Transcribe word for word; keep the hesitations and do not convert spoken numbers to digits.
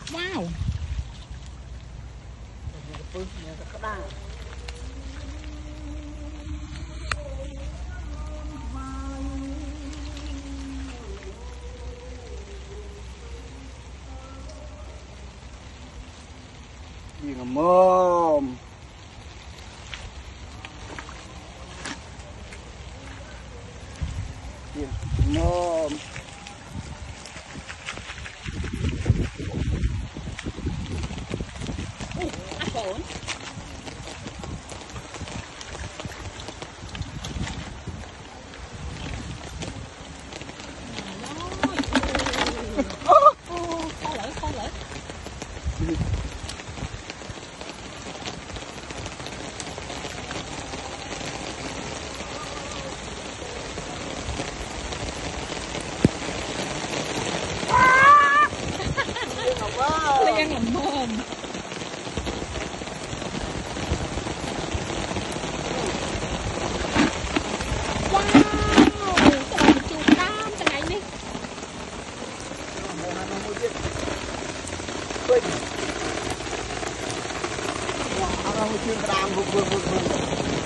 Wow. Gì mà mồm. Gì mồm. Phone. Ô, con lỡ, con lỡ. Liên làm mồm. Wow, chưa đam vụt vụt vụt vụt.